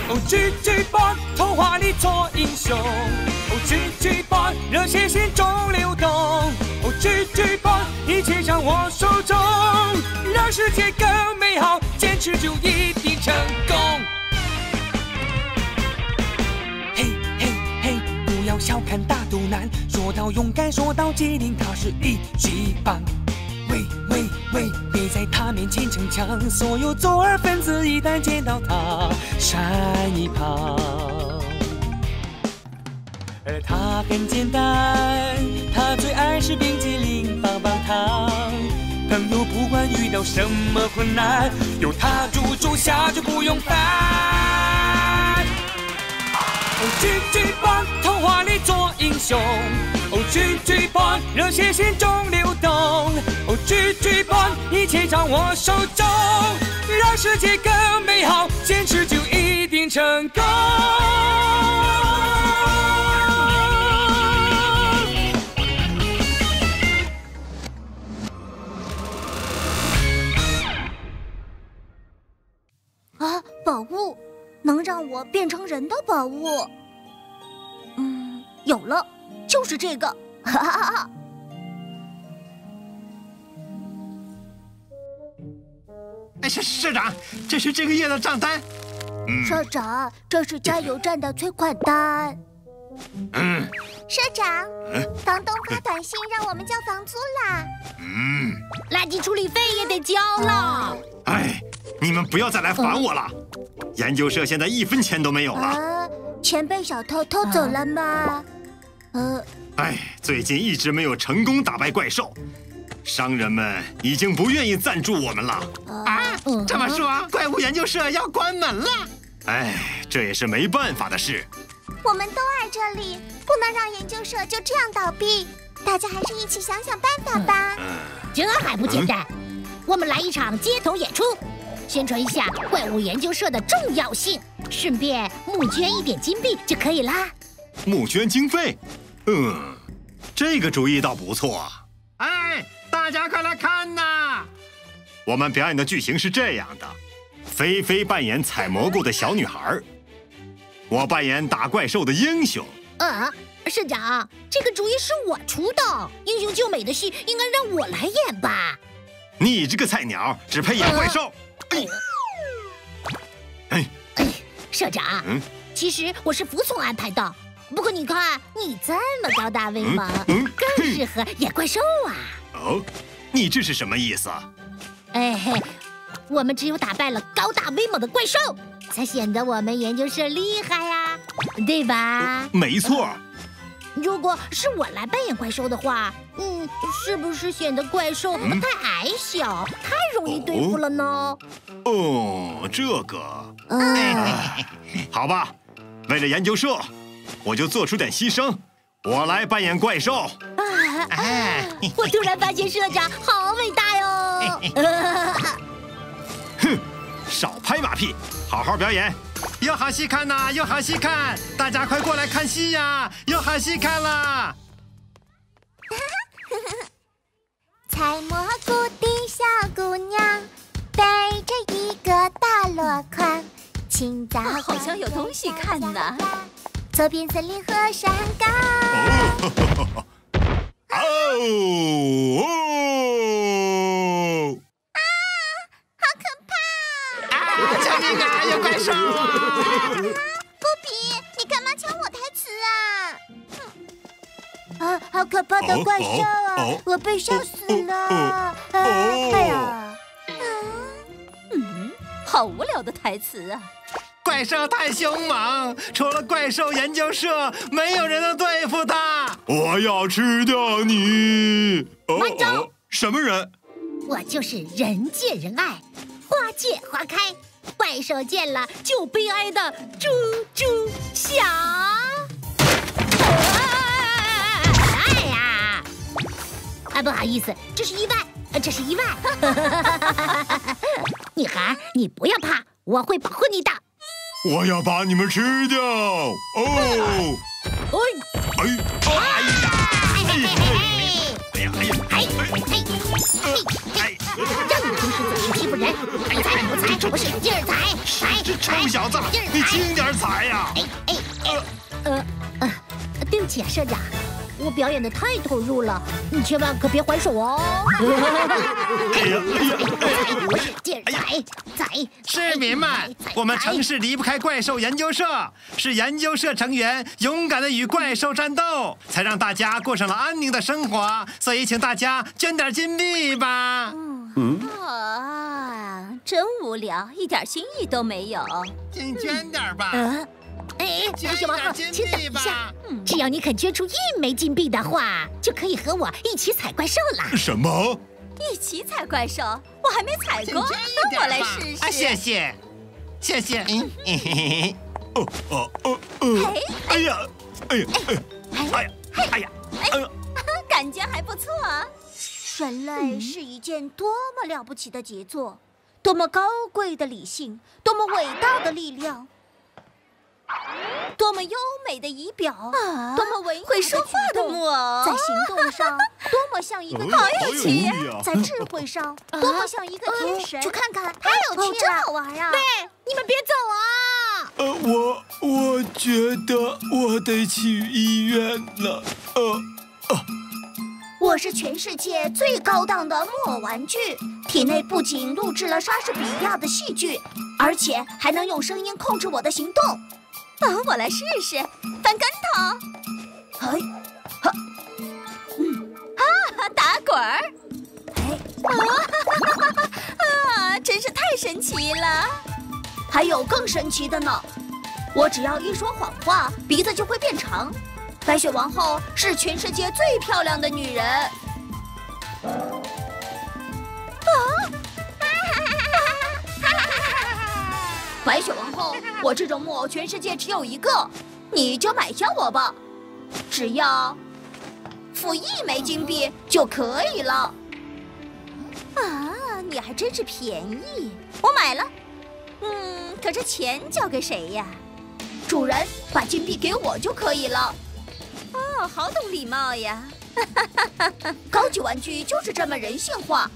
哦，GG Boy， 童话里做英雄。哦，GG Boy， 热血心中流动。哦，GG Boy， 一切掌握手中，让世界更美好，坚持就一定成功。嘿嘿嘿，不要小看大肚腩，说到勇敢，说到机灵，他是一级棒。喂喂喂，别在他面前逞强，所有左耳分子一旦见到他，闪一旁。而他很简单，他最爱吃冰淇淋、棒棒糖。朋友不管遇到什么困难，有他住下就不用烦。哦，GG Boy， 童话里做英雄。哦，GG Boy， 热血心中流动。哦，GG Boy， 一切掌握手中，让世界更美好，坚持就一定成功。 啊，宝物，能让我变成人的宝物。有了，就是这个。哈哈哈哈。 社长，这是这个月的账单。 社长，这是加油站的催款单。 社长，房东发短信让我们交房租啦。 垃圾处理费也得交了。 哎，你们不要再来烦我了。研究社现在1分钱都没有了。 钱被小偷偷走了吗？ 最近一直没有成功打败怪兽，商人们已经不愿意赞助我们了。 这么说，怪物研究社要关门了？ 这也是没办法的事。 我们都爱这里，不能让研究社就这样倒闭。大家还是一起想想办法吧。 这还不简单，我们来一场街头演出，宣传一下怪物研究社的重要性，顺便募捐1点金币就可以啦。 募捐经费？这个主意倒不错。 大家快来看呐！ 我们表演的剧情是这样的：菲菲扮演采蘑菇的小女孩，我扮演打怪兽的英雄。 社长，这个主意是我出的，英雄救美的戏应该让我来演吧？ 你这个菜鸟，只配演怪兽。 社长，其实我是服从安排的。不过你看，你这么高大威猛，更适合演怪兽啊！ 你这是什么意思？ 我们只有打败了高大威猛的怪兽，才显得我们研究社厉害呀，对吧？ 没错。 如果是我来扮演怪兽的话，是不是显得怪兽太矮小，太容易对付了呢？ 这个，好吧，为了研究社，我就做出点牺牲，我来扮演怪兽。 我突然发现社长好伟大哟！ 少拍马屁，好好表演。 有好戏看呐，有好戏看！大家快过来看戏呀，有好戏看啦！ 采蘑菇的小姑娘背着一个大箩筐，清早好像有东西看呢。 走遍森林和山岗。好可怕！ 救命啊！有怪兽啊！ 布比，你干嘛抢我台词啊？ 好可怕的怪兽啊！我被笑死了！哎呀！ 好无聊的台词啊！ 怪兽太凶猛，除了怪兽研究社，没有人能对付它。 我要吃掉你！ 慢着！ 什么人？ 我就是人见人爱，花见花开，怪兽见了就悲哀的猪猪侠。哎呀！不好意思，这是意外，这是意外。女孩，你不要怕，我会保护你的。 我要把你们吃掉！ 让你平时怎么欺负人， 我使劲踩， 这臭小子，你轻点踩呀！ 对不起啊，社长，我表演的太投入了，你千万可别还手哦。使劲踩！ 市民们，我们城市离不开怪兽研究社，是研究社成员勇敢的与怪兽战斗，才让大家过上了安宁的生活。所以，请大家捐点金币吧。 真无聊，一点新意都没有。 请捐点吧。 小王号，请等一下，只要你肯捐出1枚金币的话，就可以和我一起踩怪兽了。 什么？ 一起踩怪兽？我还没踩过，我来试试。 谢谢。 感觉还不错啊。 人类是一件多么了不起的杰作，多么高贵的理性，多么伟大的力量， 多么优美的仪表，多么会说话的木偶， 在行动上多么像一个好有趣呀！ 在智慧上多么像一个天神。去看看，太有趣了，真好玩啊！ 对，你们别走啊！ 我觉得我得去医院了。 我是全世界最高档的木偶玩具，体内不仅录制了莎士比亚的戏剧，而且还能用声音控制我的行动。 我来试试翻跟头，打滚儿，真是太神奇了！ 还有更神奇的呢，我只要一说谎话，鼻子就会变长。白雪王后是全世界最漂亮的女人。白雪王后，我这种木偶全世界只有一个，你就买下我吧，只要付1枚金币就可以了。 你还真是便宜，我买了。可是钱交给谁呀？ 主人，把金币给我就可以了。 好懂礼貌呀！ 高级玩具就是这么人性化。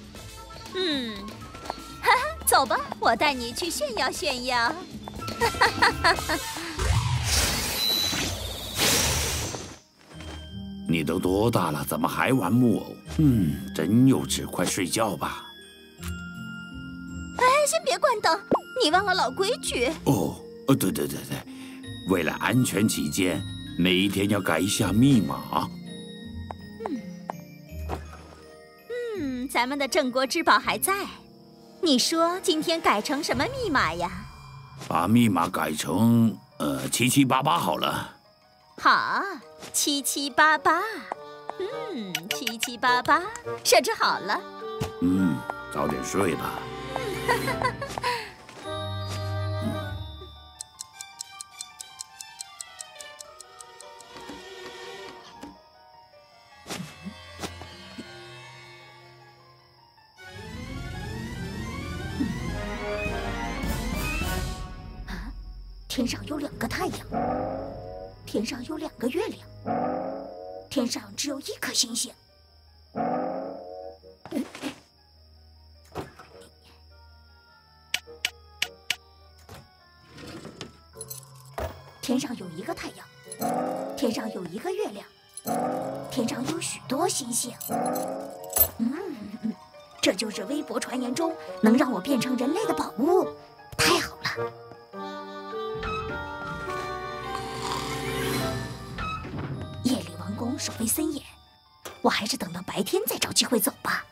走吧，我带你去炫耀炫耀。 你都多大了，怎么还玩木偶？真幼稚，快睡觉吧。 先别关灯，你忘了老规矩。 对，为了安全起见，每一天要改一下密码。 咱们的镇国之宝还在。你说今天改成什么密码呀？ 把密码改成7788好了。 好，7788。7788，设置好了。 早点睡吧。 天上有2个太阳，天上有2个月亮，天上只有1颗星星。天上有1个太阳，天上有1个月亮，天上有许多星星。这就是微博传言中能让我变成人类的宝物，太好了！夜里王宫守卫森严，我还是等到白天再找机会走吧。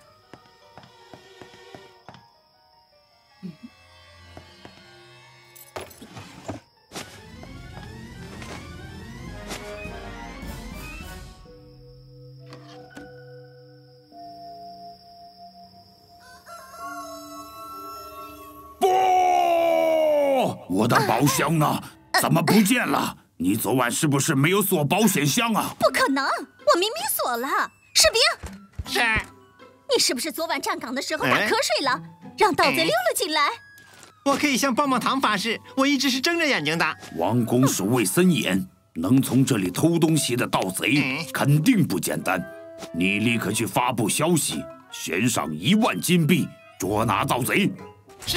我的宝箱呢？怎么不见了？你昨晚是不是没有锁保险箱啊？ 不可能，我明明锁了。士兵， 是， 你是不是昨晚站岗的时候打瞌睡了，让盗贼溜了进来？ 我可以向棒棒糖发誓，我一直是睁着眼睛的。 王宫守卫森严，能从这里偷东西的盗贼肯定不简单。你立刻去发布消息，悬赏1万金币，捉拿盗贼。 是。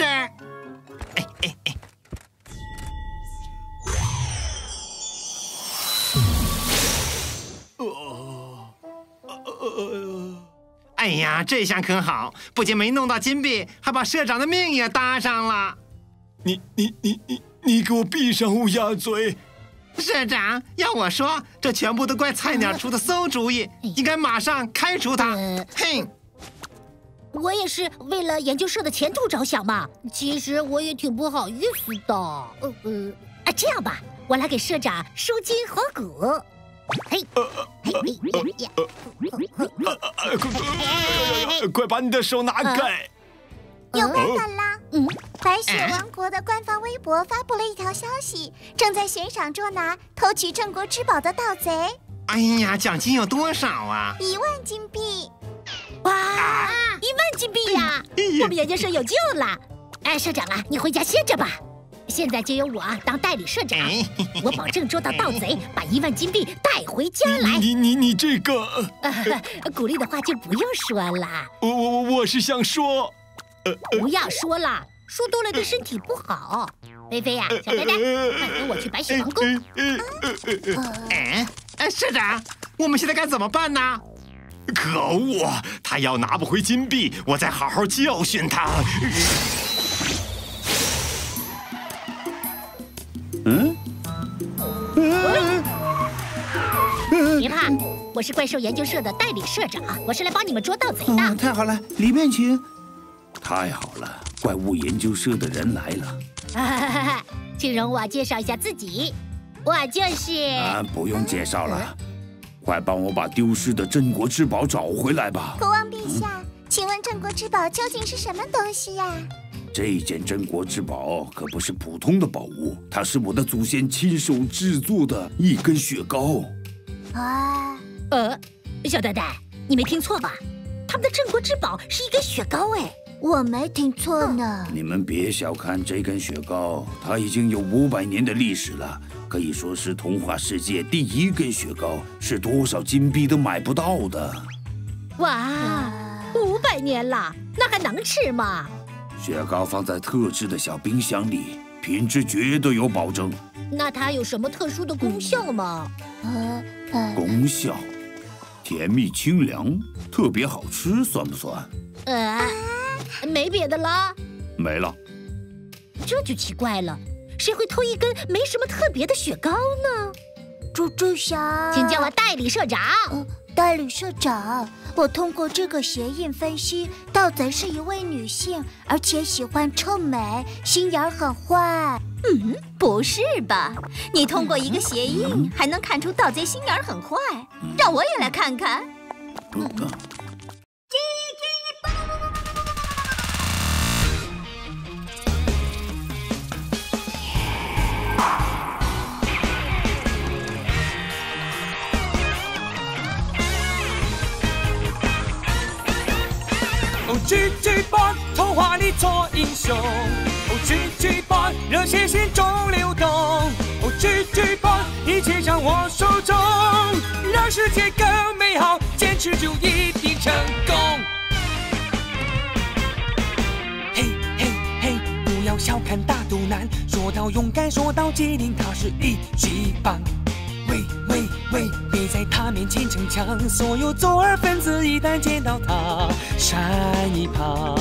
哎呀，这下可好，不仅没弄到金币，还把社长的命也搭上了。 你给我闭上乌鸦嘴！ 社长，要我说，这全部都怪菜鸟出的馊主意，应该马上开除他。嘿， 我也是为了研究社的前途着想嘛。其实我也挺不好意思的。这样吧，我来给社长收金合谷。 快把你的手拿开！ 有办法啦！白雪王国的官方微博发布了一条消息，正在悬赏捉拿偷取镇国之宝的盗贼。 哎呀，奖金有多少啊 ？1万金币！ 哇，1万金币呀！我们研究社有救了！哎，社长啊，你回家歇着吧。现在就由我当代理社长，我保证捉到盗贼，把1万金币带回家来。 你这个鼓励的话就不用说了。 我是想说， 不要说了，说多了对身体不好。菲菲呀，小呆呆，快跟我去白雪王宫。 社长，我们现在该怎么办呢？ 可恶，他要拿不回金币，我再好好教训他。 别怕，我是怪兽研究社的代理社长，我是来帮你们捉盗贼的。 太好了，里面请。太好了，怪物研究社的人来了。 请容我介绍一下自己，我就是…… 不用介绍了，快帮我把丢失的镇国之宝找回来吧。 国王陛下，请问镇国之宝究竟是什么东西呀？ 这件镇国之宝可不是普通的宝物，它是我的祖先亲手制作的一根雪糕。 小呆呆，你没听错吧？他们的镇国之宝是一根雪糕哎！ 我没听错呢。 你们别小看这根雪糕，它已经有500年的历史了，可以说是童话世界第1根雪糕，是多少金币都买不到的。 哇，500年了，那还能吃吗？ 雪糕放在特制的小冰箱里，品质绝对有保证。 那它有什么特殊的功效吗？ 功效：甜蜜清凉，特别好吃，算不算？ 没别的了。 没了。 这就奇怪了，谁会偷一根没什么特别的雪糕呢？ 猪猪侠， 请叫我代理社长。 代理社长，我通过这个鞋印分析，盗贼是一位女性，而且喜欢臭美，心眼很坏。 不是吧？你通过一个鞋印还能看出盗贼心眼很坏？让我也来看看。 GG 吧，童话里做英雄。GG 吧，热血心中流动。GG 吧，一切掌握手中，让世界更美好，坚持就一定成功。嘿嘿嘿，不要小看大肚腩，说到勇敢，说到机灵，他是一级棒。喂，别在他面前逞强，所有作恶分子一旦见到他，闪一旁。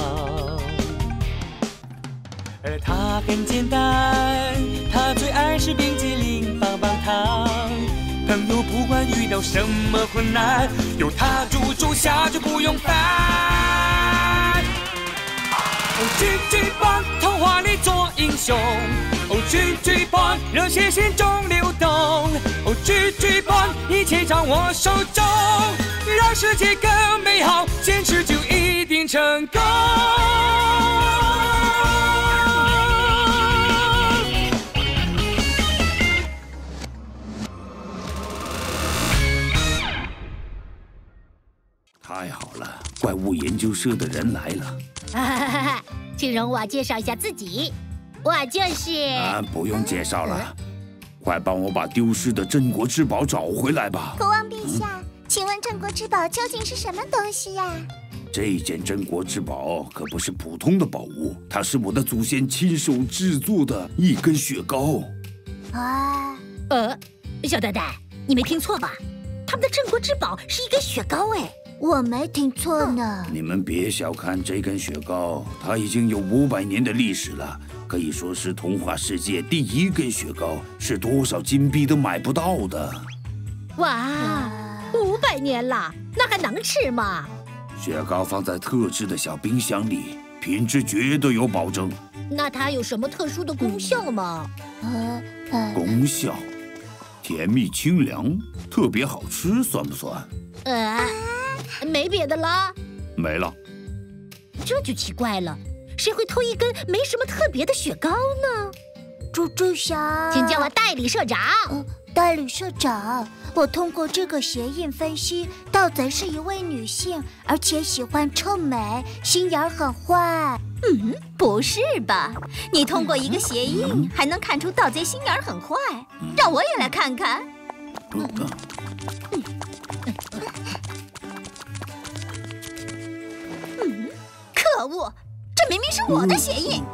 而他很简单，他最爱吃冰激凌、棒棒糖。朋友不管遇到什么困难，有他住下就不用烦。GG 吧，童话里做英雄。GG 吧，热血心中流动。GG 吧，一切掌握手中，让世界更美好，坚持就一定成功。 太好了，怪物研究社的人来了。 请容我介绍一下自己，我就是…… 不用介绍了，快帮我把丢失的镇国之宝找回来吧。 国王陛下，请问镇国之宝究竟是什么东西呀？ 这件镇国之宝可不是普通的宝物，它是我的祖先亲手制作的一根雪糕。 啊， 小呆呆，你没听错吧？他们的镇国之宝是一根雪糕哎！ 我没听错呢。 你们别小看这根雪糕，它已经有500年的历史了，可以说是童话世界第一根雪糕，是多少金币都买不到的。 哇，500年了，那还能吃吗？ 雪糕放在特制的小冰箱里，品质绝对有保证。 那它有什么特殊的功效吗？ 功效：甜蜜清凉，特别好吃，算不算？ 没别的了。 没了。 这就奇怪了，谁会偷一根没什么特别的雪糕呢？ 猪猪侠， 请叫我代理社长。 代理社长，我通过这个鞋印分析，盗贼是一位女性，而且喜欢臭美，心眼很坏。 不是吧？你通过一个鞋印还能看出盗贼心眼很坏？让我也来看看。可恶，这明明是我的鞋印！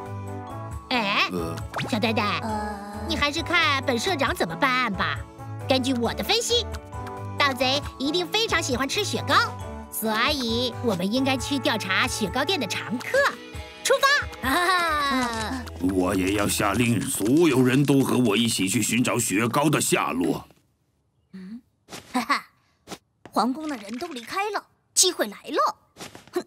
小呆呆，你还是看本社长怎么办案吧。根据我的分析，盗贼一定非常喜欢吃雪糕，所以我们应该去调查雪糕店的常客。出发！ 我也要下令，所有人都和我一起去寻找雪糕的下落。 哈哈，皇宫的人都离开了，机会来了！哼！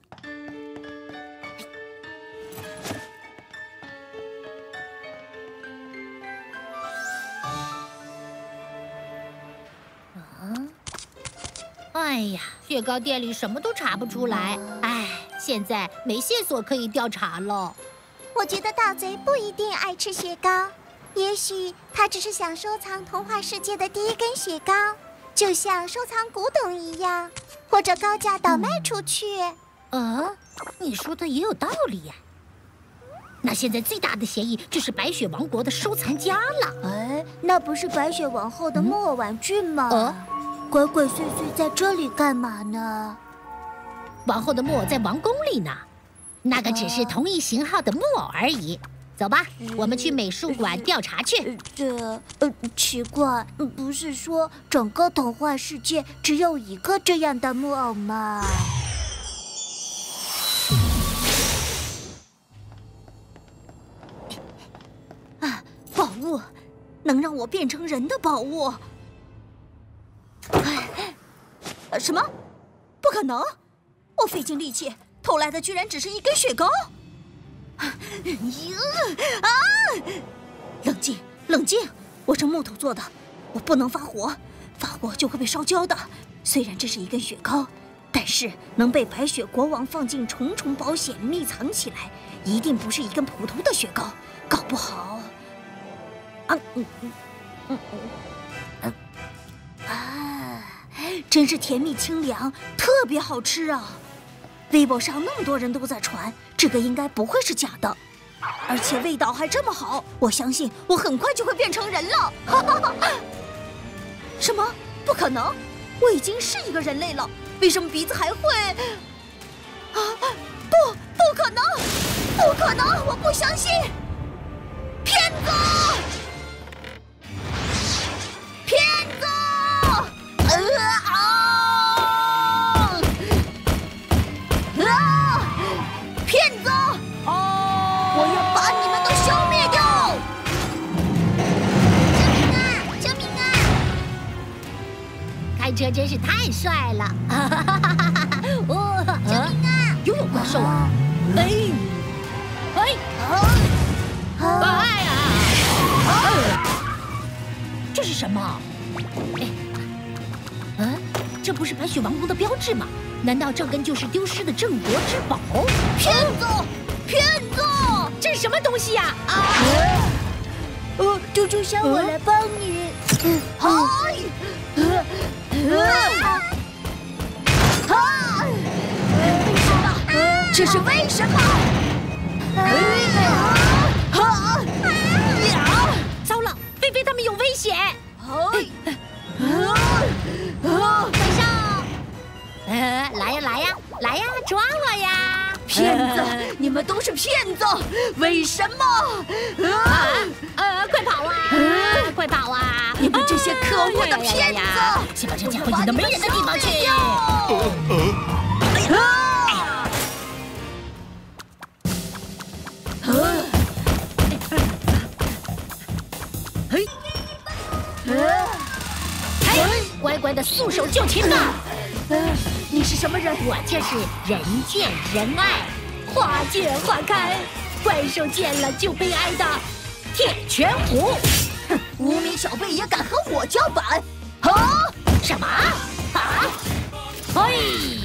哎呀，雪糕店里什么都查不出来，现在没线索可以调查了。 我觉得盗贼不一定爱吃雪糕，也许他只是想收藏童话世界的第一根雪糕，就像收藏古董一样，或者高价倒卖出去。 你说的也有道理呀。那现在最大的嫌疑就是白雪王国的收藏家了。 那不是白雪王后的木偶玩具吗？鬼鬼祟祟在这里干嘛呢？ 王后的木偶在王宫里呢，那个只是同一型号的木偶而已。走吧，我们去美术馆调查去。 奇怪，不是说整个童话世界只有一个这样的木偶吗？ 宝物，能让我变成人的宝物。什么？不可能！我费尽力气偷来的居然只是一根雪糕！冷静，冷静！我是木头做的，我不能发火，发火就会被烧焦的。虽然这是一根雪糕，但是能被白雪国王放进重重保险密藏起来，一定不是一根普通的雪糕，搞不好……真是甜蜜清凉，特别好吃啊！微博上那么多人都在传，这个应该不会是假的，而且味道还这么好，我相信我很快就会变成人了！哈哈哈！什么？不可能！我已经是一个人类了，为什么鼻子还会……不可能！不可能！我不相信！骗子！骗子！骗子！我要把你们都消灭掉！ 救命啊！ 开车真是太帅了！ 救命啊！ 又有怪兽啊！这是什么？这不是白雪王国的标志吗？难道这根就是丢失的镇国之宝？ 骗子！骗子！ 这是什么东西呀？ 猪猪侠，我来帮你。 为什么？这是为什么？ 糟了，菲菲他们有危险！快上！来呀来呀来呀，装了们都是骗子！为什么？ 快跑啊！快跑啊！ 你们这些可恶的骗子！ 先把这家伙引到没人的地方去！乖乖的束手就擒吧！ 你是什么人？ 我就是人见人爱、花见花开、怪兽见了就悲哀的铁拳虎。 哼，无名小辈也敢和我叫板？ 什么？哎！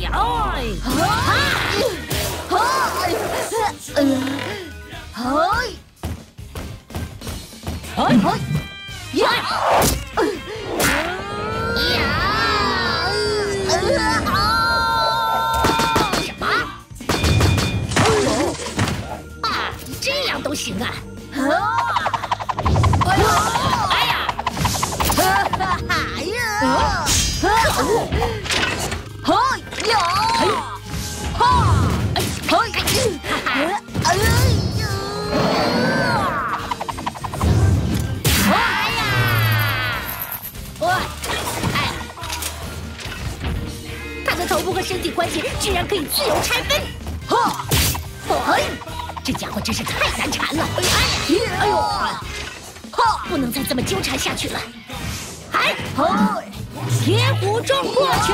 什么？这样都行啊！可恶！他的头部和身体关节居然可以自由拆分！这家伙真是太难缠了！不能再这么纠缠下去了！铁虎中过拳！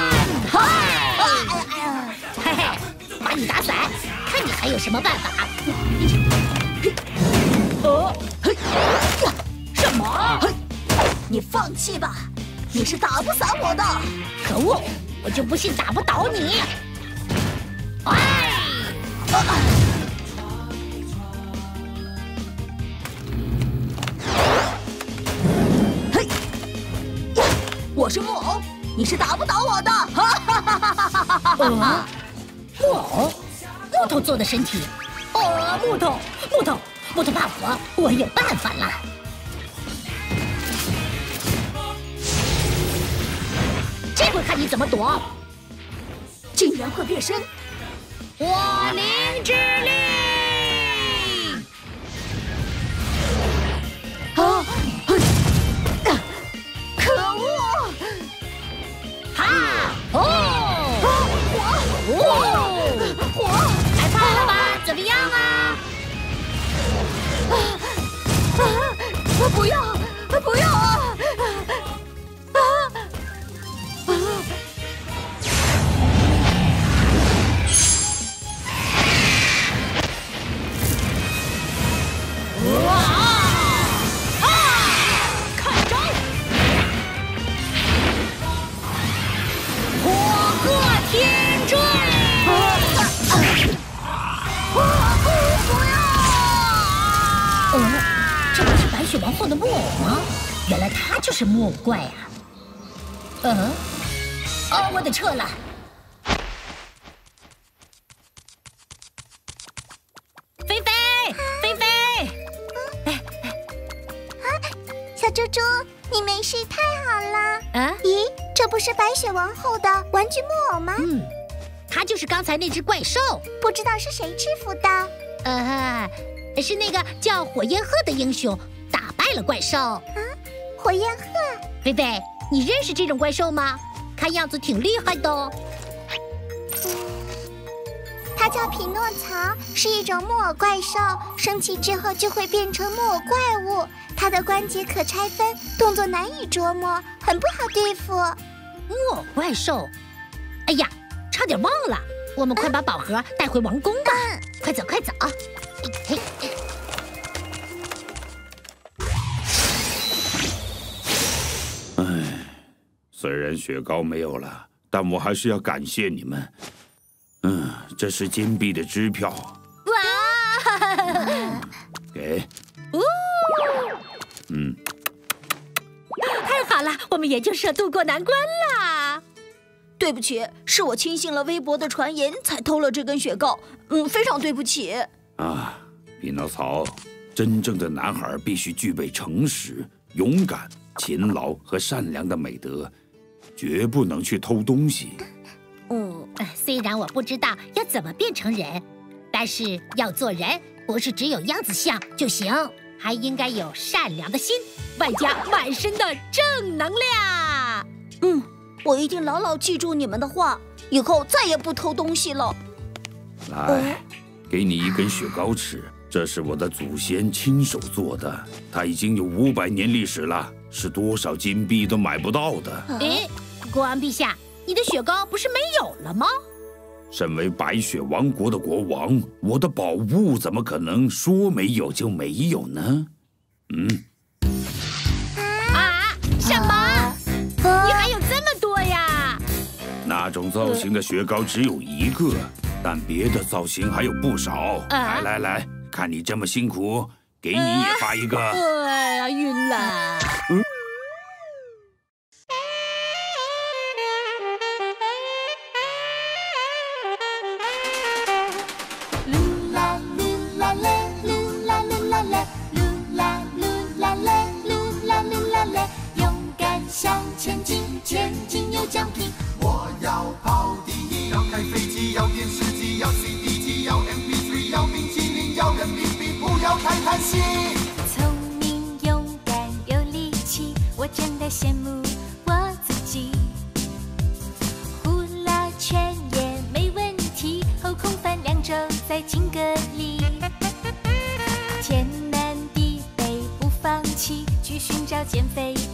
嘿嘿，把你打散，看你还有什么办法？什么？ 你放弃吧，你是打不散我的！ 可恶，我就不信打不倒你！ 我是木偶，你是打不倒我的！ 木偶，木头做的身体。木头怕火，我有办法了。这回看你怎么躲！ 竟然会变身！ 火灵之力！ 可恶！火！ 害怕了吧？怎么样啊？ 不要！不要啊！ 看招！火鹤天坠！这不是白雪王后的木偶吗？原来他就是木偶怪啊！我得撤了。菲菲！ 小猪猪，你没事，太好了。 咦， 这不是白雪王后的玩具木偶吗？ 他就是刚才那只怪兽。 不知道是谁制服的？ 是那个叫火焰鹤的英雄打败了怪兽。 火焰鹤。 菲菲，你认识这种怪兽吗？看样子挺厉害的哦。 它叫匹诺曹，是一种木偶怪兽，生气之后就会变成木偶怪物。它的关节可拆分，动作难以捉摸，很不好对付。 木偶怪兽？哎呀，差点忘了，我们快把宝盒带回王宫吧！快走！ 虽然雪糕没有了，但我还是要感谢你们。这是金币的支票。 哇！ 给。 太好了，我们研究社渡过难关啦！ 对不起，是我轻信了微博的传言，才偷了这根雪糕。非常对不起。 匹诺曹，真正的男孩必须具备诚实、勇敢、勤劳和善良的美德，绝不能去偷东西。 虽然我不知道要怎么变成人， 但是要做人，不是只有样子像就行，还应该有善良的心，外加满身的正能量。 我一定牢牢记住你们的话，以后再也不偷东西了。 来，给你一根雪糕吃，这是我的祖先亲手做的，它已经有500年历史了，是多少金币都买不到的。 国王陛下，你的雪糕不是没有了吗？ 身为白雪王国的国王，我的宝物怎么可能说没有就没有呢？ 什么？你还有这么多呀？ 那种造型的雪糕只有一个，但别的造型还有不少。来，看你这么辛苦，给你也发一个。 哎呀，晕了。 向前进，前进有奖品。我要跑第一，要开飞机，要电视机，要 CD 机，要 MP3，要冰淇淋，要人民币，不要太贪心。 聪明、勇敢、有力气，我真的羡慕我自己。呼啦圈也没问题，后空翻2周在金格里。天南地北不放弃，去寻找减肥